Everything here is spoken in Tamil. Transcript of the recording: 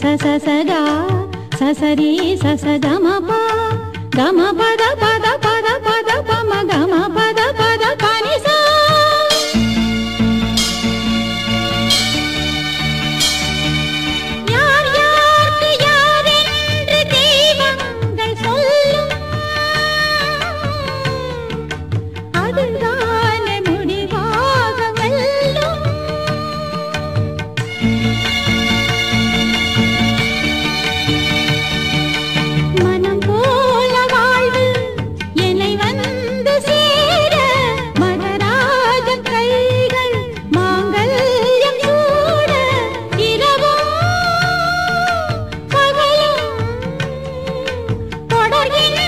sa sa sa ga sa sa ri sa sa ga ma pa pa da pa da pa da pa da pa ma ga ma pa da pa ni sa yaar yaar ki yaar endru deevangal sollum adudane mudivaga vellum மனம் போல வாழ்வு என்னை வந்து சேர மகராஜன் கைகள் மாங்கல்யம் சூட இரவும் பகலும் தொடர்கின்ற